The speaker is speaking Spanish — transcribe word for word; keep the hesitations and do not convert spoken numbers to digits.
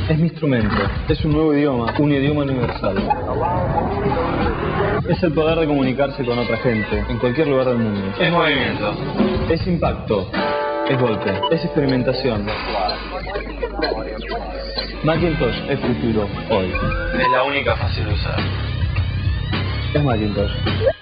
Es mi instrumento. Es un nuevo idioma, un idioma universal. Es el poder de comunicarse con otra gente, en cualquier lugar del mundo. Es movimiento. Es impacto. Es golpe. Es experimentación. Macintosh es futuro, hoy. Es la única fácil de usar. Es Macintosh.